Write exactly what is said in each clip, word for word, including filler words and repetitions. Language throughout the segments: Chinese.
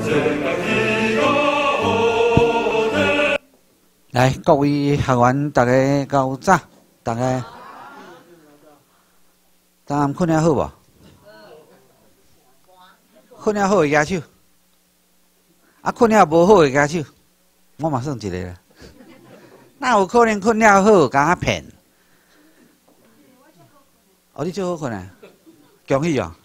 来，各位学员，大家到早，大家，昨暗困了好无？困了好的举手，啊，困了无好的举手，我嘛算一个啦。哪有可能困了好，甲我骗？哦，你最好困啊，恭喜哦！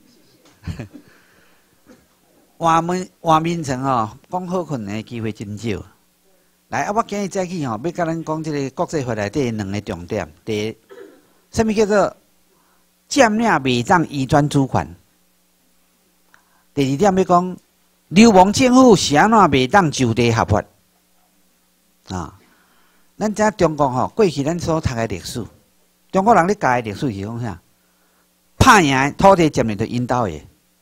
换面换面层吼，讲好困的机会真少。来，啊，我今日早起吼，要甲咱讲即个国际法内底两个重点。第一，什么叫做占领袂当移转主权？第二点要讲，流亡政府是安怎袂当就地合法？啊，咱知中国吼，过去咱所读的历史，中国人咧教的历史是讲啥？拍赢土地占领就因兜的。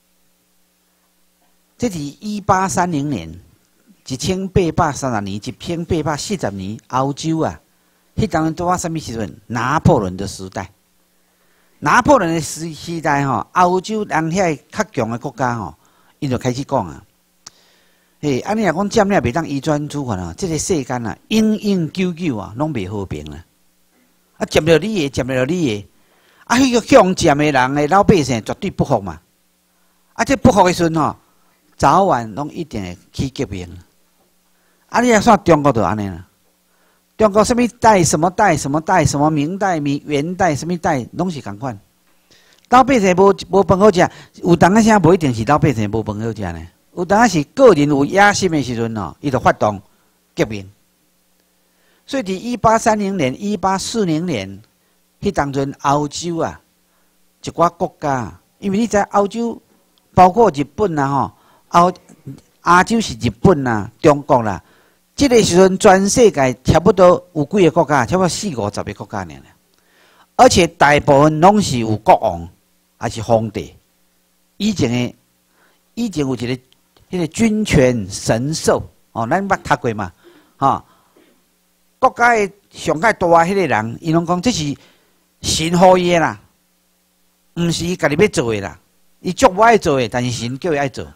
这是一八三零年。一千八百三十年，一千八百四十年，欧洲啊，迄当阵拄啊，什么时阵？拿破仑的时代。拿破仑的时时代吼，欧洲人遐较强的国家吼，伊就开始讲啊，嘿，安尼若讲占领袂当移转主权啊，这个世间啊，永永久久啊，拢袂和平啊。啊，占了你的，占了你的，啊，迄个向占的人的老百姓绝对不服嘛。啊，这不服的时阵吼，早晚拢一定会起革命。啊！你若算中国就安尼啦，中国什么代、什么代、什么代、什么明代、明元代、什么代，拢是共款。老百姓无无饭好食，有当啊啥无一定是老百姓无饭好食呢。有当啊是个人有野心的时阵哦，伊就发动革命。所以伫一八三零年、一八四零年，迄当阵欧洲啊，一寡国家，因为你知欧洲包括日本啦吼，欧亚洲是日本啦、中国啦。这个时阵，全世界差不多有几个国家，差不多四五十个国家呢。而且大部分拢是有国王，还是皇帝。以前的以前有一个迄个君权神授哦，咱捌读过嘛？哈、哦，国家的上界大迄个人，伊拢讲这是神予伊的啦，毋是伊家己要做的啦。伊足无爱做的，但是神叫伊爱做。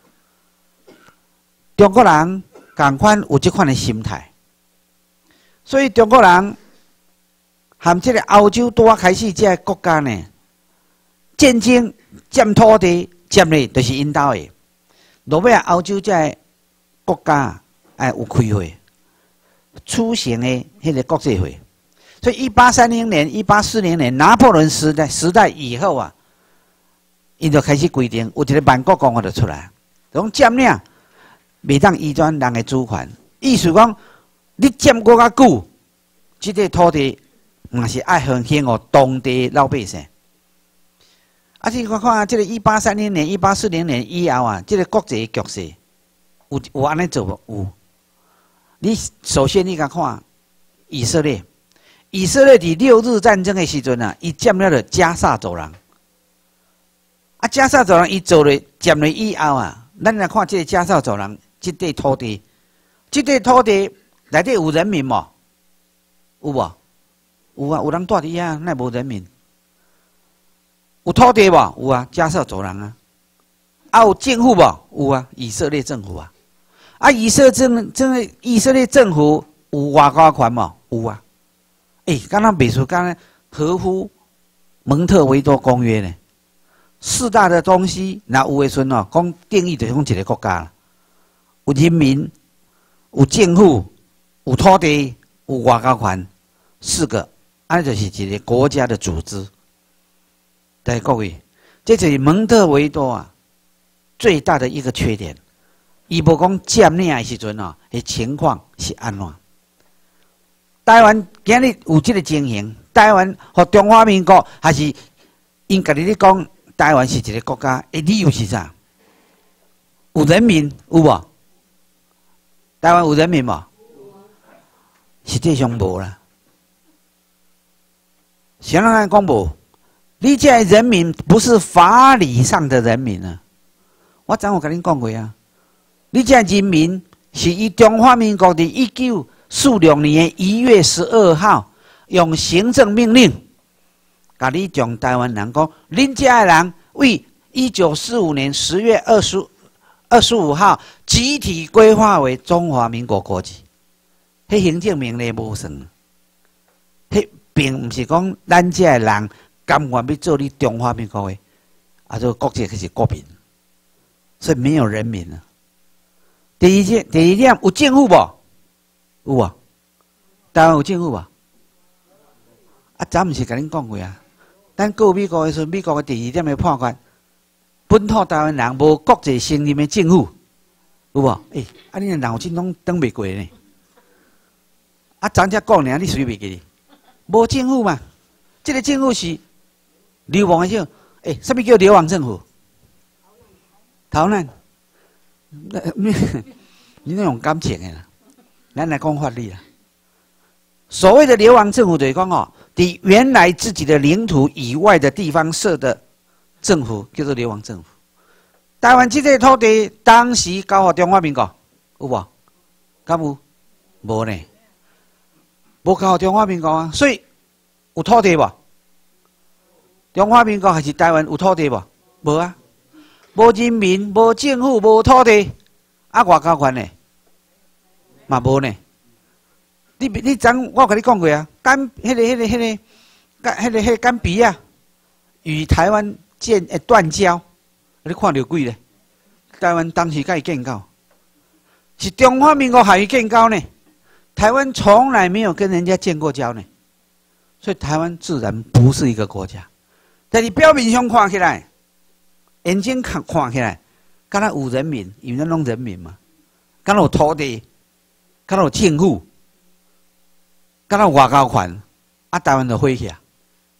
中国人。共款有这款的心态，所以中国人含这个欧洲拄啊开始这个国家呢，战争占土地占的，就是因兜的。落尾啊，欧洲这个国家哎有开会，出行的迄个国际会。所以一八三零年、一八四零年拿破仑时代时代以后啊，因就开始规定，有一个万国公约就出来，讲占领。袂当移转人的主权，意思讲，你占过较久，即、这个土地嘛是爱分享予当地老百姓。啊，你看看，即个一八三零年、一八四零年以后啊，即、这个国际局势有有安尼做无？有。你首先你甲看以色列，以色列伫六日战争的时阵啊，伊占了了加沙走廊。啊，加沙走廊伊做了占了以后啊，咱来看即个加沙走廊。这块土地，这块土地内底有人民无？有无？有啊，有人住伫遐，那无人民。有土地无？有啊，加沙走廊啊。啊，有政府无？有啊，以色列政府啊。啊，以色列政政以色列政府有外交权无？有啊。诶、欸，刚刚美术刚刚合乎蒙特维多公约呢。四大的东西，那有诶时阵哦，讲定义就是讲一个国家啦。有人民，有政府，有土地，有外交权，四个，安就是一个国家的组织。对各位，这就是蒙特维多啊最大的一个缺点。伊无讲占领的时阵哦，的情况是安怎？台湾今日有这个情形，台湾和中华民国还是因家己咧讲，台湾是一个国家，的理由是啥？有人民有无？台湾有人民无？实际上无啦。谁人来讲无？你这人民不是法理上的人民啊！我昨有跟恁讲过啊，你这人民是以中华民国的一九四六年一月十二号用行政命令，甲你将台湾人讲，恁这人为一九四五年十月二十二十五号集体规划为中华民国国籍，迄行政命令无算，迄并唔是讲咱这的人甘愿要做你中华民国的，啊，做国籍就是国民，所以没有人民啊。第一件，第一点有政府无？有啊，台湾有政府无？啊，早唔是甲恁讲过啊？咱告美国的时候，美国的第二点的判决，本土台湾人无国际承认的政府，有无？诶、欸，啊，你的脑筋拢转袂过呢？啊，咱遮讲呢，你随袂记？无政府嘛？这个政府是流亡的叫，诶、欸，什么叫流亡政府？逃难。你你那种感情的啦，咱来讲法律啦。所谓的流亡政府，就是讲哦，伫原来自己的领土以外的地方设的政府，叫做流亡政府。台湾这个土地当时交予中华民国，有无？敢有？无呢，无交予中华民国啊。所以有土地无？中华民国还是台湾有土地无？无啊。无人民，无政府，无土地，啊，外交权呢？嘛无呢。你你昨我甲你讲过啊，甘迄个迄个迄个，甘迄个迄个甘比亚与台湾建诶断交，你看到几咧？台湾当时甲伊建交，是中华民国海伊建交呢。台湾从来没有跟人家建过交呢，所以台湾自然不是一个国家。但是表面上看起来。眼睛看看起来，敢若有人民，因为咱拢人民嘛，敢若有土地，敢若有政府，敢若有外交权，啊，台湾就毁去啊！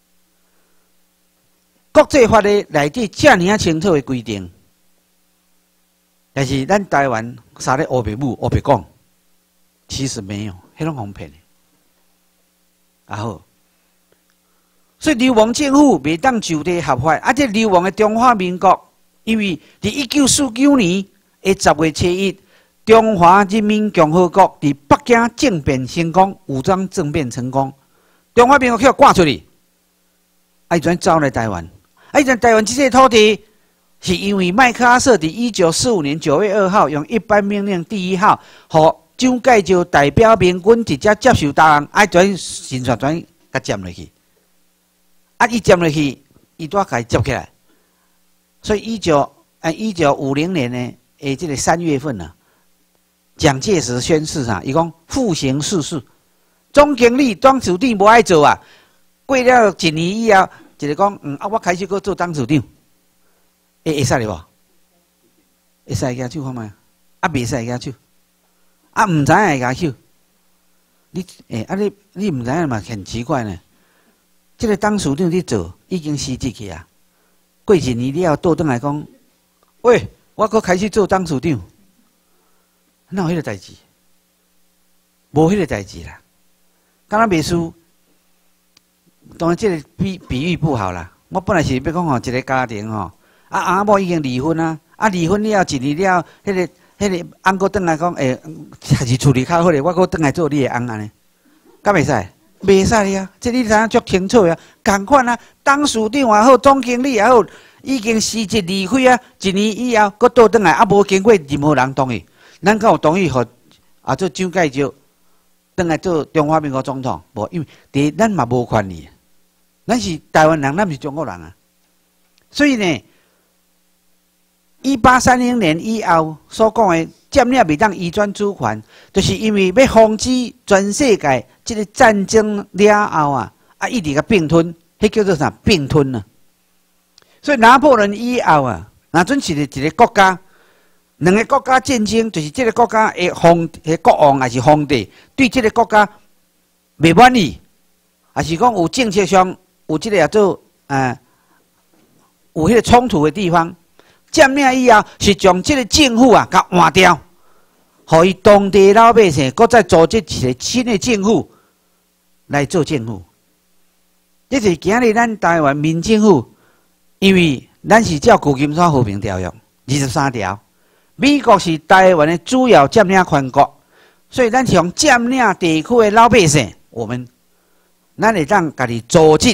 国际法的内底遮尔啊清楚的规定，但是咱台湾啥咧乌白母、乌白讲，其实没有，迄种哄骗的。啊好。所以流亡政府未当就地合法，啊！这流亡的中华民国，因为伫一九四九年的十月七日，中华人民共和国伫北京政变成功，武装政变成功，中华民国去赶出去，啊！伊转走来台湾，啊！伊转台湾这些土地，是因为麦克阿瑟伫一九四五年九月二号用一般命令第一号，和蒋介石代表民军直接接受投降，啊！转新选转甲占落去。啊！伊占落去，伊拄甲伊接起来，所以一九哎一九五零年呢，诶，这个三月份呢，蒋介石宣誓啥？伊讲复行世事，总经理当处长无爱做啊。过了一年以后，一个讲嗯啊，我开始搁做当处长，会会使哩无？会使举手看卖？啊，袂使举手，啊，唔知影举手。你诶啊你你唔知影嘛？很奇怪呢。这个当处长伫做已经失职去啊！过一年了后倒转来讲，喂，我搁开始做当处长，哪有迄个代志？无迄个代志啦。敢若秘书，当然这个比比喻不好啦。我本来是要讲吼，一个家庭吼，啊阿某已经离婚啊，啊离婚了一年了，迄个迄个翁搁转来讲，诶，还是处理较好咧，我搁转来做你的翁安尼，敢袂使？袂使呀，这你知影足清楚呀，同款啊，当处长也好，总经理也好，已经辞职离开啊，一年以后，搁倒转来，啊无经过任何人同意，咱敢有同意互啊做蒋介石转来做中华民国总统？无，因为第一咱嘛无权利，咱是台湾人，咱毋是中国人啊，所以呢，一八三零年以后所讲的占领未当移转主权，就是因为要防止全世界。这个战争了后啊，啊一直个并吞，迄叫做啥并吞啊？所以拿破仑以后啊，那阵是一个国家，两个国家战争，就是这个国家的皇、的国王还是皇帝，对这个国家未满意，还是讲有政策上有这个叫做呃有迄个冲突的地方，占领以后是将这个政府啊给换掉，互伊当地老百姓搁再组织一个新的政府。来做政府，这是今日咱台湾民政府，因为咱是照旧金山和平条约二十三条，美国是台湾的主要占领权国，所以咱是用占领地区的老百姓，我们咱会当家己组织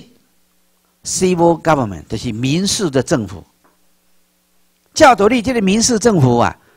civil government， 就是民事的政府。照道理，这个民事政府啊，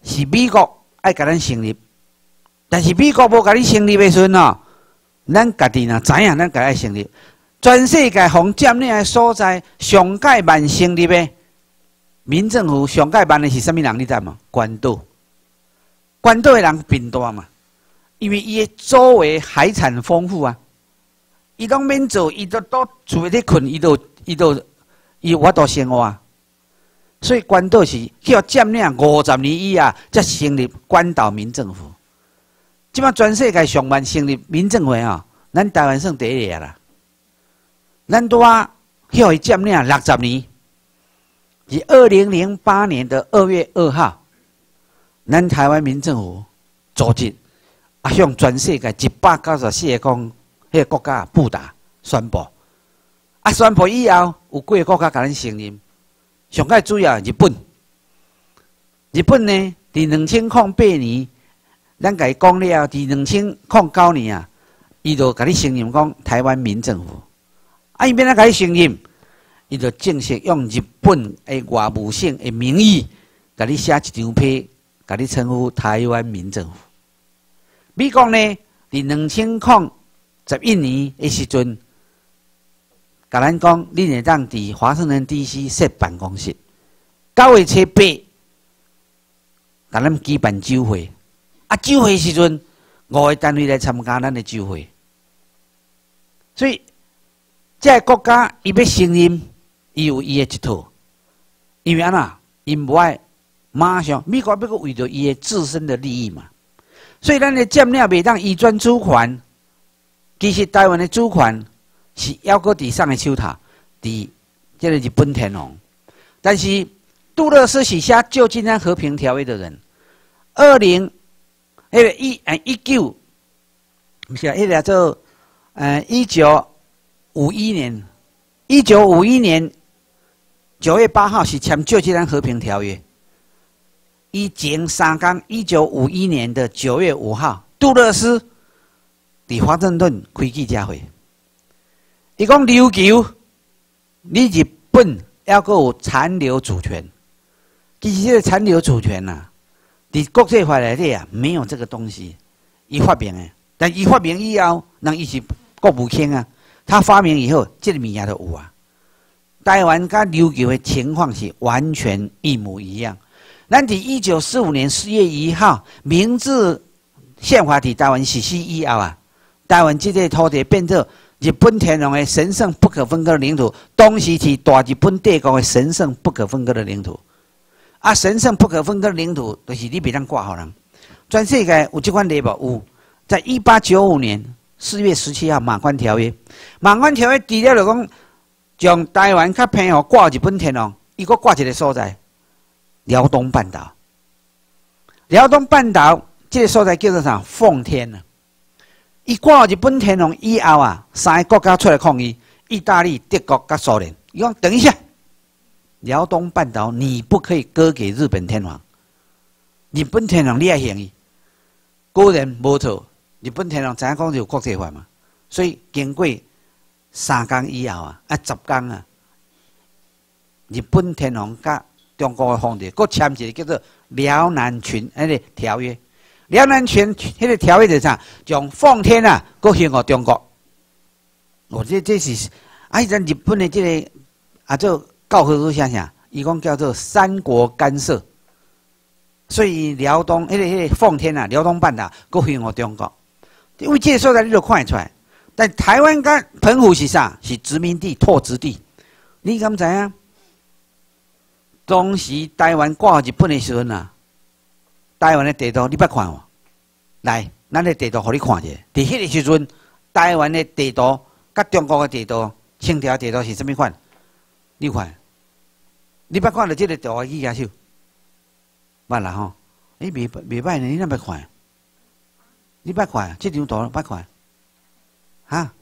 是美国爱甲咱成立，但是美国无甲你成立的时阵哦，咱家己若知影，咱家爱成立。全世界互占领的所在，上届万成立的民政府，上届万的是啥物人？你知嘛？关岛，关岛的人贫大嘛，因为伊的周围海产丰富啊，伊拢免做，伊都都厝咧困，伊都伊都伊我都生活。所以关岛是叫占领五十年以后，才成立关岛民政府。即摆全世界上万成立民政府啊，咱台湾算第一个啦。咱拄啊，叫伊占领六十年，是二零零八年的二月二号，咱台湾民政府组织啊，向全世界一百九十四个讲迄个国家布达宣布，啊，宣布以后有几个国家甲咱承认。上界主要日本，日本呢，伫两千零八年，咱甲伊讲了，伫两千零九年啊，伊就甲你承认讲台湾民政府。啊，伊免啊甲你承认，伊就正式用日本的外务省的名义，甲你写一张批，甲你称呼台湾民政府。美国呢，伫两千零十一年的时阵。甲咱讲，你会当伫华盛顿 D C 设办公室。九月初八，甲咱举办酒会。啊，酒会时阵，五个单位来参加咱的酒会。所以，这个国家伊要承认，伊有伊的一套。因为安那，伊无爱马上，美国要个为着伊的自身的利益嘛。所以，咱的占领袂当移转主权。其实，台湾的主权。是还阁伫上个手头，伫这个日本天皇。但是杜勒斯是写《旧金山和平条约》的人。二零那个一呃一九，不是啊，那个做呃一九五一年，一九五一年九月八号是签《旧金山和平条约》。以前三天，一九五一年的九月五号，杜勒斯伫华盛顿开记者会。伊讲琉球，你日本还阁有残留主权。其实这个残留主权呐、啊，伫国际法内底啊，没有这个东西。伊发明的，但伊发明以后，人伊是国务卿啊，他发明以后，这个物件都有啊。台湾甲琉球的情况是完全一模一样。咱伫一九四五年四月一号，明治宪法伫台湾实施以后啊，台湾这个土地变作。日本天皇的神圣不可分割的领土，当时是大日本帝国的神圣不可分割的领土。啊，神圣不可分割的领土，就是你袂当挂互人。全世界有这款例无？有，在一八九五年四月十七号《马关条约》，《马关条约》除了就讲将台湾较偏互挂日本天皇，伊阁挂一个所在，辽东半岛。辽东半岛这个所在叫做啥？奉天啊。伊挂日本天皇以后啊，三个国家出来抗议：意大利、德国甲苏联。伊讲等一下，辽东半岛你不可以割给日本天皇。日本天皇你爱行伊，果然无错。日本天皇知影讲有国际法嘛，所以经过三天以后啊，啊十天啊，日本天皇甲中国的皇帝各签一个叫做《辽南群》迄个条约。辽南群迄个条约是啥？将奉天啊，搁献互中国。我这这是啊，迄阵日本的这个啊，做教科书啥啥，伊讲叫做三国干涉。所以辽东迄、那个迄、那个奉天啊，辽东半岛搁献互中国。因为这个所在你就看得出来。但台湾跟澎湖是啥？是殖民地、拓殖地。你敢知影？当时台湾挂日本的时阵啊。台湾的地图你捌看无？来，咱的地图互你看者。伫迄个时阵，台湾的地图甲中国的地图、清朝地图是啥物款？你看，你捌看到即个图去举手？捌啦吼？诶，袂袂歹呢，你哪捌看？你捌看？即张图捌看？哈？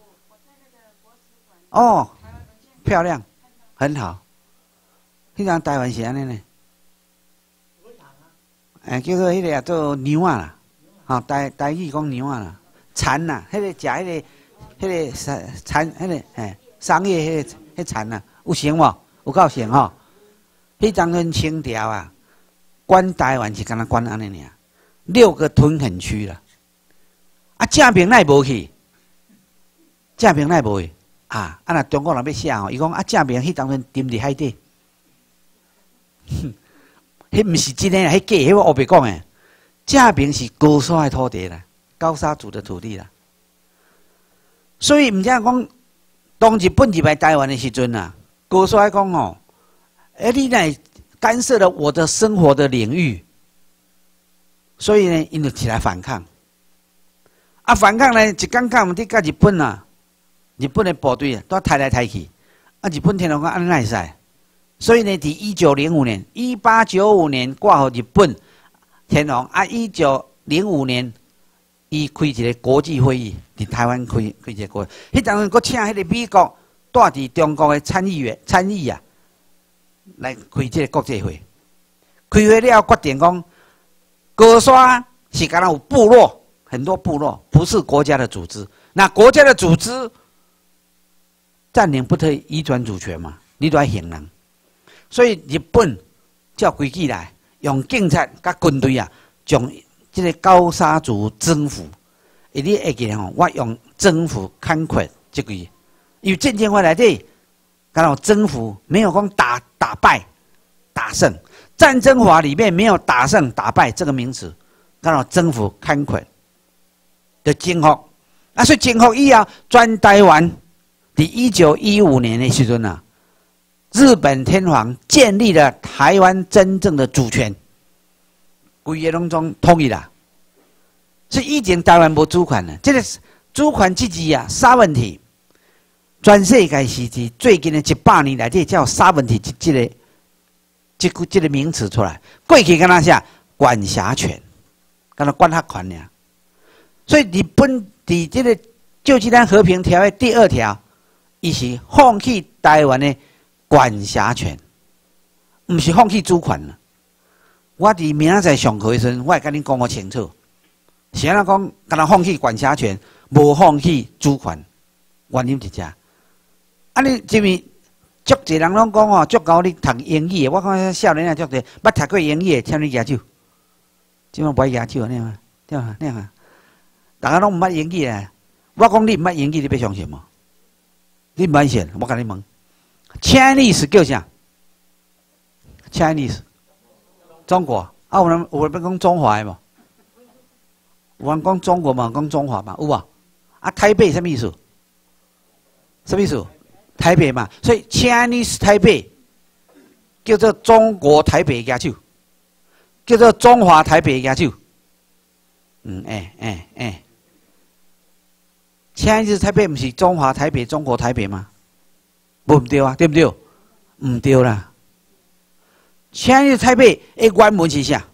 哦，漂亮，很好。迄张台湾是安尼呢？诶，叫做迄个啊，做牛啊啦，吼台台语讲牛啊啦，蚕呐，迄个食迄个，迄个蚕蚕，迄个诶，桑叶迄个迄蚕呐，有成无？有够成吼？迄张阵清朝啊， 管台湾是敢若管安尼尔，六个屯垦区啦。啊，正平奈无去，正平奈无去啊！啊，若中国人要写吼，伊讲啊，正平迄当阵沉伫海底，迄毋是真诶啦，迄假，迄我后白讲诶。正平是高沙诶土地啦，高沙族的土地啦。所以毋知影讲，当日本入来台湾诶时阵啊，高沙讲吼，诶，你乃干涉了我的生活的领域，所以呢，因就起来反抗。啊，反抗呢，一刚刚毋伫甲日本啊，日本的部队啊，都抬来抬去，啊，日本天皇讲安尼会使，所以呢，伫一九零五年，一八九五年挂互日本天皇，啊，一九零五年，伊开一个国际会议，伫台湾开开一个国，迄当阵，佫请迄个美国带伫中国的参议员参议啊，来开这个国际会。开会了，决定讲，高沙是敢若有部落。很多部落不是国家的组织，那国家的组织占领不可以移转主权嘛？你都要行人，所以日本照规矩来，用警察甲军队啊，将这个高沙族征服。伊你会记得吼，我用征服 conquer 这句，因为渐渐会来底，敢若征服没有讲打打败、打胜，战争法里面没有打胜、打败这个名词，敢若征服 conquer。就征服，啊，所以征服以后，全台湾，伫一九一五年的时阵啊，日本天皇建立了台湾真正的主权，规个拢总统一啦。所以以前台湾无主权呢，这个主权之治啊，三问题，全世界时期最近的一百年来，这叫三问题，这这个这个这个名词出来。过去敢若啥管辖权，敢若管辖权尔。所以日本伫这个《旧金山和平条约》第二条，伊是放弃台湾的管辖权，毋是放弃主权了。我伫明仔载上课的时阵，我会甲恁讲个清楚。是安怎讲？敢若放弃管辖权，无放弃主权，原因是这。啊，你因为足侪人拢讲吼，足够你读英语的。我看少年啊，足侪捌读过英语的，请你举手。即摆不爱举手，你看，对啊，你看。大家拢毋捌英语啊！我讲你毋捌英语，你要相信无？你毋捌信？我甲你问 ，Chinese 叫啥 ？Chinese 中国啊，有人有人要讲中华的无？有人讲中国嘛，讲中华嘛，有无？啊，台北什么意思？什么意思？台北嘛，所以 Chinese 台北叫做中国台北亚洲，叫做中华台北亚洲。嗯，哎哎哎。Chinese 台北不是中华台北、中国台北吗？不唔对啊，对不对？唔对啦。Chinese 台北的原文是啥？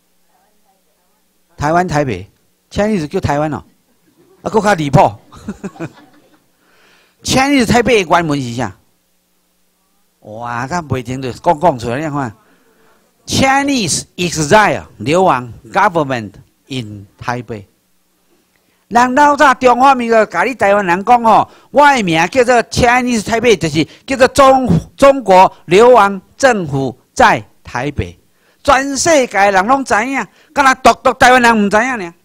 台湾台北 ，Chinese 叫台湾哦，啊，搁较离谱。Chinese 台北的原文是啥？哇，甲袂停就讲讲出来，你看 ，Chinese exile 流亡 government in 台北。人老早中华民国甲你台湾人讲吼，我的名叫做 Chinese 台北，就是叫做中中国流亡政府在台北，全世界人拢知影，敢若独独台湾人唔知影呢？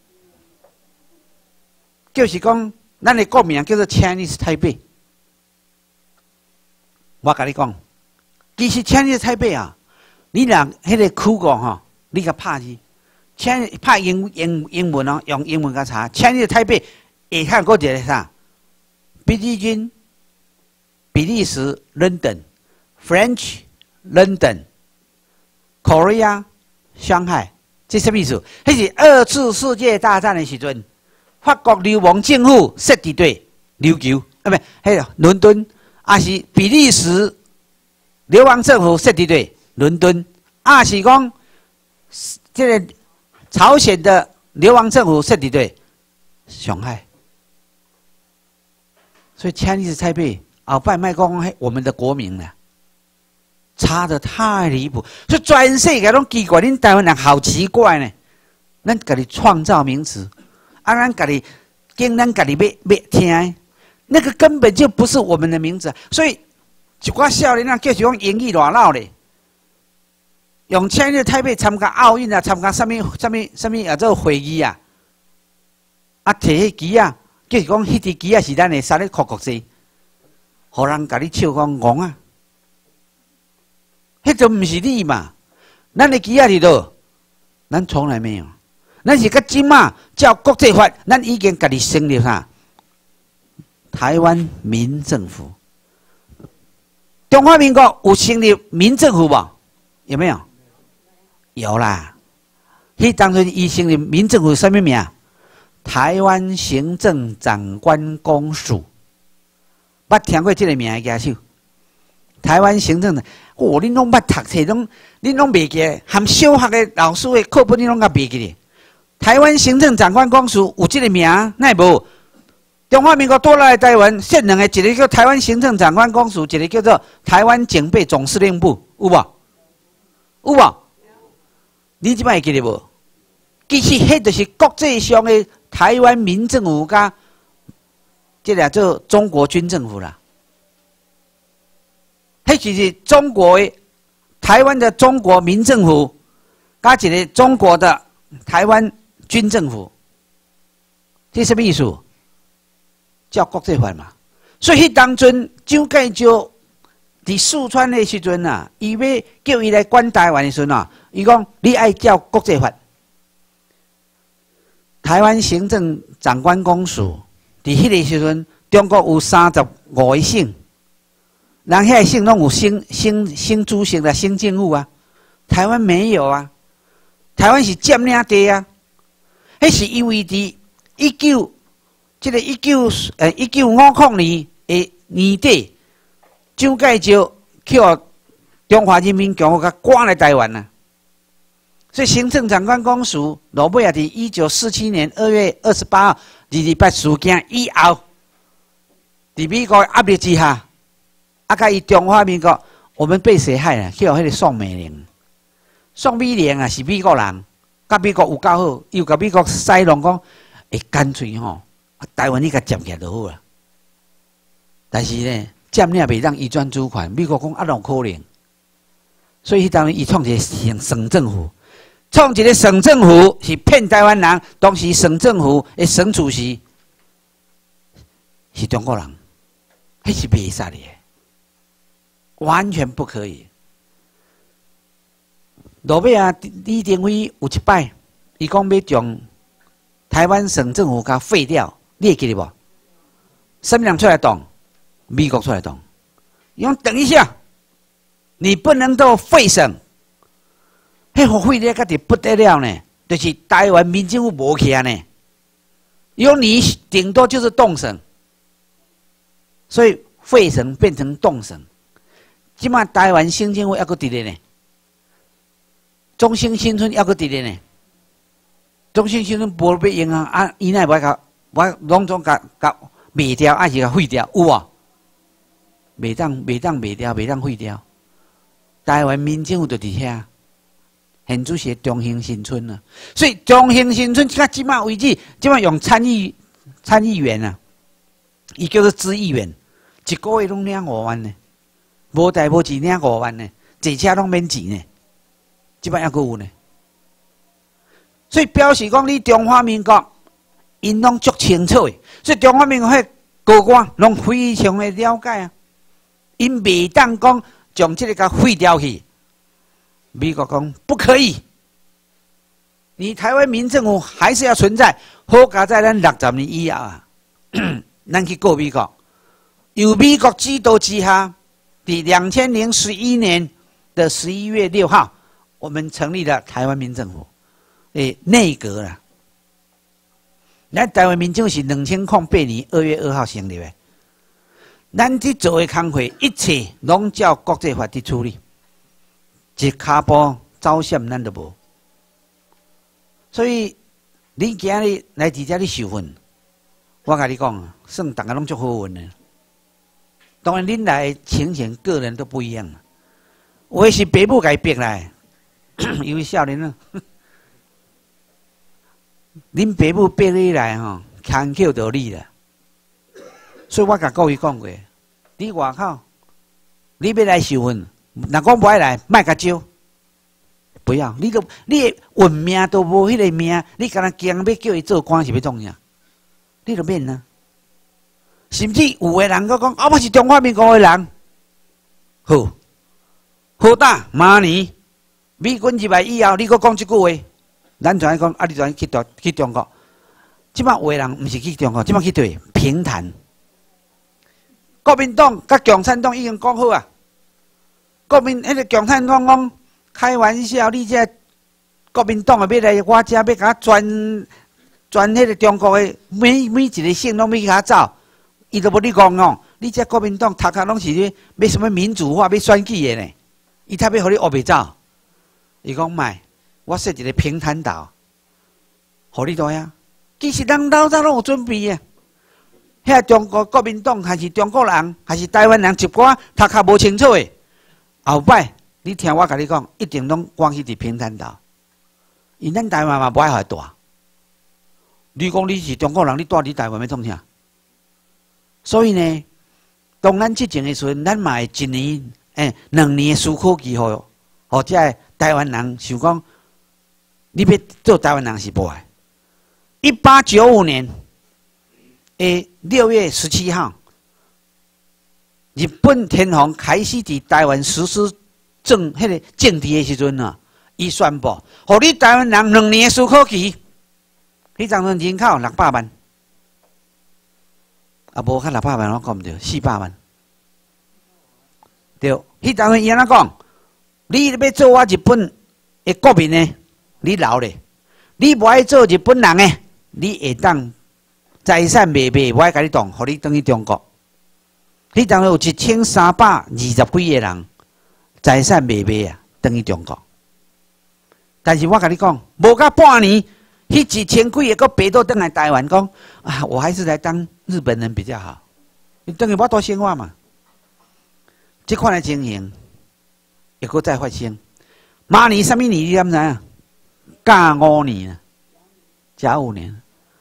就是讲，咱的国名叫做 Chinese 台北。我甲你讲，其实 Chinese 台北啊，你若迄个区讲吼，你甲拍字。请拍英英英文哦，用英文甲查。请你台北下看嗰一个啥？比利军、比利时 London、French London、Korea 上海，这什么意思？迄是二次世界大战的时阵，法国流亡政府设伫对琉球，啊，不，迄个伦敦，啊是比利时流亡政府设伫对伦敦，啊是讲这个。朝鲜的流亡政府设伫对上海，所以 Chinese 台北后摆卖讲我们的国民了，差得太离谱，所以全世界拢奇怪，恁台湾人好奇怪呢。咱家己创造名词，啊，咱家己跟咱家己要要听，那个根本就不是我们的名字，所以一寡少年啊，叫是讲英语偌老咧， 用请你台北参加奥运啊，参加什么什么什么啊？做会议啊，啊，摕迄旗啊，就是讲迄支旗啊是咱的三立国国际，互人甲你笑讲戆啊，迄就毋是你嘛？咱的旗啊伫倒，咱从来没有，咱是甲即马照国际法，咱已经家己成立啥？台湾民政府。中华民国有成立民政府无？有没有？有啦。迄当初伊成立民政府什么名？台湾行政长官公署。捌听过这个名的举手？台湾行政，哦，恁拢捌读册，拢恁拢袂记，含小学的老师的课本恁拢甲袂记咧。台湾行政长官公署有这个名，哪会无？中华民国多来台湾，现两个，一个叫台湾行政长官公署，一个叫做台湾警备总司令部，有无？有无？你即摆会记得无？其实迄就是国际上的台湾民政府甲，这俩做中国军政府啦。迄就是中国的台湾的中国民政府，加一个中国的台湾军政府，这什么意思？叫国际法嘛，所以迄当阵蒋介石伫四川的时阵啊，伊要叫伊来管台湾的时阵啊，伊讲你爱叫国际法。台湾行政长官公署伫迄个时阵，中国有三十五个省，人遐个省拢有省省省主席啦、省政府啊，台湾没有啊，台湾是占领地啊，迄是因为伫一九。这个一九呃一九五零年的年底，蒋介石去中华人民共和国赶来台湾呐、啊，所以行政长官公署落尾也伫一九四七年二月二十八号二二八事件以后，伫美国压力之下，啊，甲伊中华民国我们被谁害了？叫迄个宋美龄，宋美龄啊是美国人，甲美国有够好，又甲美国塞拢讲，会干脆吼。台湾你甲占起来就好啦，但是呢，占领袂当移转主权。美国讲啊，拢可能，所以迄当伊创一个省省政府，创一个省政府是骗台湾人。当时省政府的省主席是中国人，迄是袂使的，完全不可以。落尾啊，李登辉有一摆，伊讲要将台湾省政府甲废掉。你会记得无？什么人出来动？美国出来动。你讲等一下，你不能够废省，迄废了，个就不得了呢。就是台湾民政府无起来呢，有你顶多就是动省，所以废省变成动省。即马台湾行政府还阁伫咧呢，中兴新村还阁伫咧呢，中兴新村无要用啊，啊，伊奈无甲。我拢总甲甲卖掉，还是甲废掉？有啊，袂当袂当卖掉，袂当废掉。台湾民政府就伫遐，现主是中兴新村啊。所以中兴新村到即马为止，即马用参议参议员啊，伊叫做知议员，一个月拢领五万呢，无代无志领五万呢，坐车拢免钱呢，即摆还阁有呢。所以表示讲，你中华民国。因拢足清楚的，所以中华民国迄高官拢非常的了解啊。因袂当讲将这个甲废掉去。美国讲不可以，你台湾民政府还是要存在。好加在咱六十年以后啊，咱去告美国，由美国指导之下，伫两千零十一年的十一月六号，我们成立了台湾民政府，诶，内阁啦。咱台湾民政府是两千零八年二月二号成立的，咱去做的工作，一切拢照国际法去处理，一骹步走险咱都无。所以你今日来伫遮咧受训，我甲你讲，算大家拢足好运的。当然，恁来的情形个人都不一样。有的是爸母家逼来，因为少年啊。恁爸母逼你来吼，牵扣到你啦。所以我甲各位讲过，你外口，你要来受训，若讲不爱来，莫甲招。 不要，你都你运命都无迄个命，你敢若惊要叫伊做官是要创啥？你就免啊。甚至有个人佫讲，啊，我是中华民国的人，好，好打马年，美军入来以后，你佫讲即句话，咱就爱讲，啊，你就爱去中去中国。即摆有个人毋是去中国，即摆去对平潭。国民党甲共产党已经讲好啊。国民迄个共产党讲开玩笑，你这国民党啊，要来我遮要甲全全迄个中国的每每一个省拢要甲走，伊都无你讲哦。你这国民党头壳拢是咧要什么民主化，要选举的呢？伊才要互你学袂走。伊讲卖，我设一个平潭岛，互你倒呀。其实人老早拢有准备的。遐中国国民党还是中国人，还是台湾人，一寡头壳无清楚的。后摆，你听我甲你讲，一定拢关系伫平潭岛。因咱台湾嘛无爱互伊住。你讲你是中国人，你住伫台湾要创啥？所以呢，当咱执政的时阵，咱嘛会一年、诶、欸、两年的思考期，互互遮个台湾人想讲，你要做台湾人是无的。一八九五年的六月十七号。日本天皇开始伫台湾实施政迄个政治的时阵啊，伊宣布，互你台湾人两年的思考期，迄当阵人口六百万，啊无较六百万，我讲毋对，四百万，对，迄当阵伊安怎讲？你要做我日本的国民呢，你老咧；你无爱做日本人诶，你会当财产卖卖，我爱甲你当，互你转去中国。迄当有一千三百二十几个人财产卖卖啊，转去中国。但是我甲你讲，无到半年，迄一千几个佫爬倒转来台湾，讲啊，我还是来当日本人比较好。你等于我多生活嘛。这款的情形，又佫再发生。马年什么年？你知唔知啊？甲午年啊，甲午年。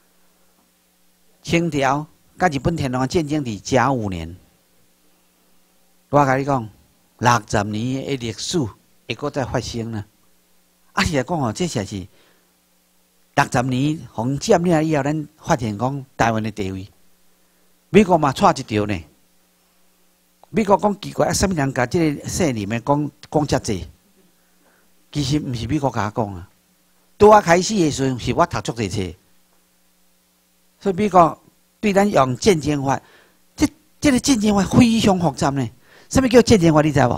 清朝甲日本天皇战争伫甲午年。我甲你讲，六十年的历史会搁再发生呢。啊，是来讲哦，这才是六十年洪占了以后，咱发现讲台湾的地位。美国嘛错一条呢。美国讲奇怪，啊，什么人甲这个姓林的讲讲遮济？其实毋是美国甲我讲啊。拄我开始的时阵，是我读足济册，所以美国对咱用战争法，这这个战争法非常复杂呢。什么叫战争法？你知无？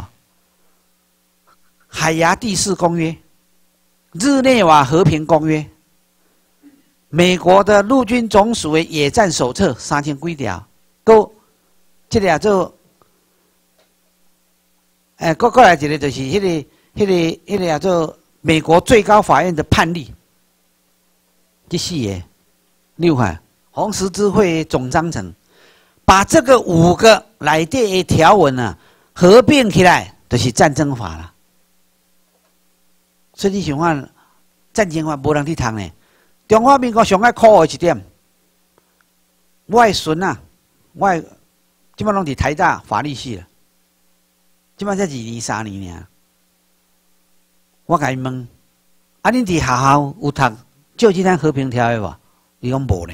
海牙第四公约、日内瓦和平公约、美国的陆军总署的野战手册三千几条，搁这个做，诶，搁过来一个就是迄、那个、迄、那个、迄、那个叫做美国最高法院的判例，这四个，你有看红十字会总章程。把这个五个内底的条文啊合并起来，就是战争法了。所以你想看战争法无人去读呢。中华民国上爱苦的一点，我的孙啊，我的即摆拢伫台大法律系了，即摆才二年三年尔。我甲伊问，啊，恁伫学校有读旧金山和平条约无？伊讲无呢。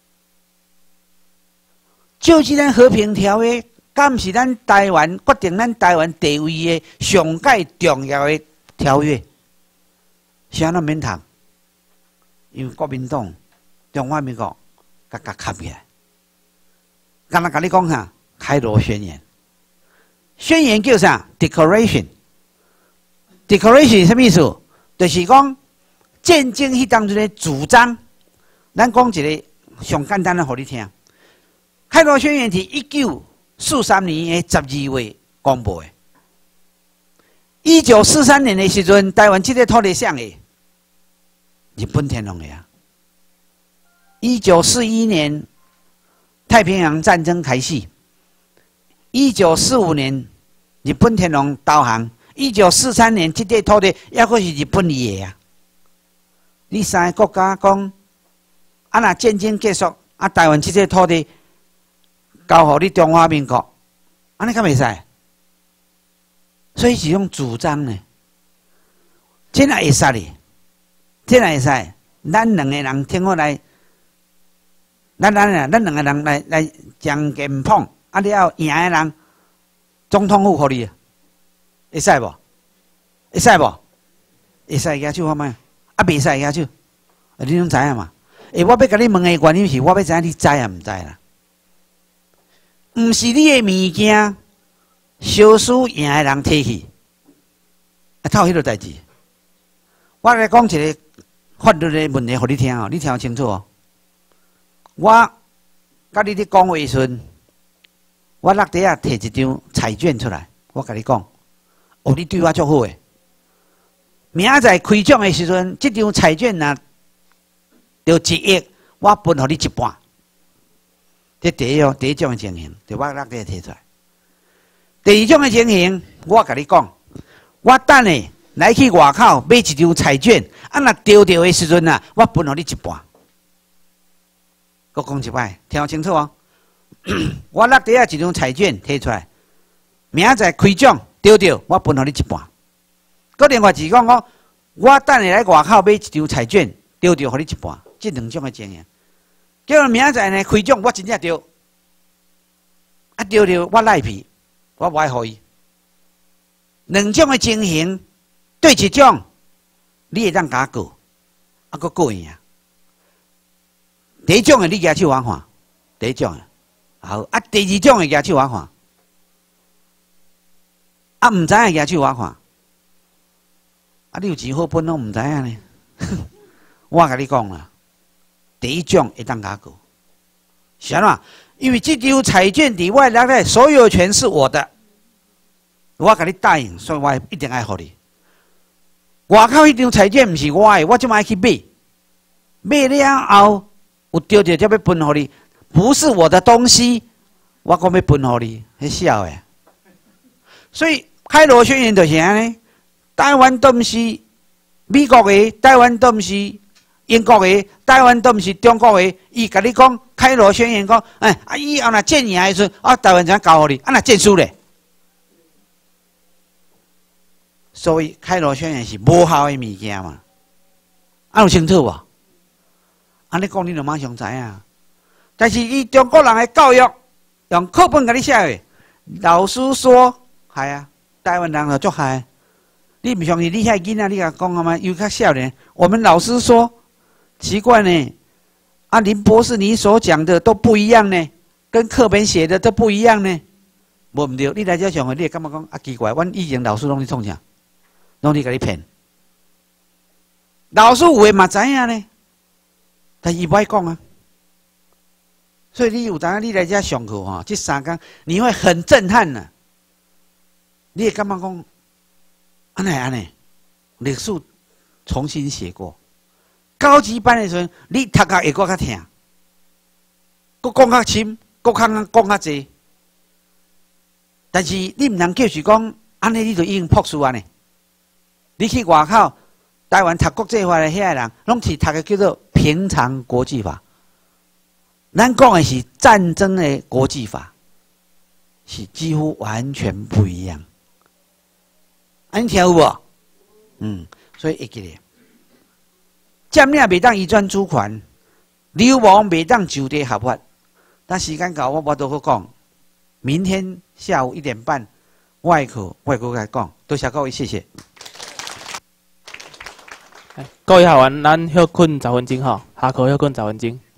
旧金山和平条约，敢是咱台湾决定咱台湾地位的上界重要的条约，是安怎免读？因为国民党、中华民国甲甲卡起来，敢若甲你讲啥？开罗宣言，宣言叫啥 ？Declaration。Declaration 是什么意思？就是讲战争迄当中的主张。咱讲一个上简单的，互你听。开罗宣言是一九四三年的十二月公布的。一九四三年的时阵，台湾这个土地谁的？日本天皇的啊。一九四一年，太平洋战争开始。一九四五年，日本天皇投降。一九四三年，这块土地还阁是日本的啊。你三个国家讲，啊，若战争结束，啊，台湾这块土地。交互你中华民国，安尼敢袂使？所以是用主张呢。 真系会使哩，真系会使。咱两个人听好来，咱咱啊，咱两个人来来将剑碰，啊了赢的人总统府给你，会使无？会使无？会使举手看卖？啊，袂使举手，啊，你拢知影嘛？诶，我要甲你问的原因是，我要知影你知啊毋知啦？毋是你的物件，小输赢的人摕去，啊，透迄个代志。我来讲一个法律的问题，互你听哦，你听清楚哦。我甲你咧讲话时阵，我落地啊摕一张彩券出来，我甲你讲，哦，你对我足好诶。明仔载开奖的时阵，这张彩券若着一亿，我分互你一半。这第一哦，第一种的情形，就我落地摕出来。第二种的情形，我甲你讲，我等下来去外口买一张彩券，啊，若丢掉的时阵啊，我分互你一半。我讲一摆，听清楚哦。我落地啊一张彩券摕出来，明仔载开奖丢掉，我分互你一半。搁另外一讲讲，我等下来外口买一张彩券，丢掉互你一半。这两种的情形，叫明仔载呢开奖，我真正丢，啊丢掉我赖皮，我不爱互伊。两种的情形，对一种，你会当甲告，啊搁告赢。第一种的你举手我看，第一种的好，啊第二种的举手我看，啊毋知影举手我看，啊你有钱好分拢毋知影呢？我甲你讲啦。第一种会当甲告，是安怎？因为这张彩券伫我内底所有权是我的，我甲你答应，所以我一定爱互你。外口迄张彩券毋是我的，我即摆去买，买了后有丢着才要分互你，不是我的东西，我讲要分互你，迄笑诶。所以开罗宣言就是安尼，台湾都毋是美国的，台湾都毋是。英国的台湾都毋是中国的，伊甲你讲开罗宣言讲，哎，啊以后若建赢的时阵，啊台湾怎交互你？啊若建输咧？所以开罗宣言是无效的物件嘛，啊有清楚无？安尼讲你就马上知影。但是伊中国人的教育用课本甲你写的，老师说，系啊，台湾人就足害。你唔相信？你遐囡仔，你甲讲啊嘛？又较少年，我们老师说。奇怪呢，啊，林博士，你所讲的都不一样呢，跟课本写的都不一样呢。无唔对，你来这上课，你会感觉讲啊奇怪，阮以前老师拢咧创啥，拢咧甲你骗。老师有诶嘛知影呢，但伊不爱讲啊。所以你有当你来这上课吼，这三天你会很震撼呢。你会感觉讲，安尼安尼，历史重新写过。高级班的时候，你读较会搁较听，搁讲较深，搁较讲较济。但是你唔能就是讲，安尼你就已经朴素啊呢。你去外口，台湾读国际法的遐个人，拢是读个叫做平常国际法。咱讲的是战争的国际法，是几乎完全不一样。安听有无？嗯，所以会记咧。占领袂当移转主权，流亡袂当就地合法。但时间到，我我都好讲。明天下午一点半，外课外国来讲，多谢各位，谢谢。 各位学员，咱休困十分钟吼，下课休困十分钟。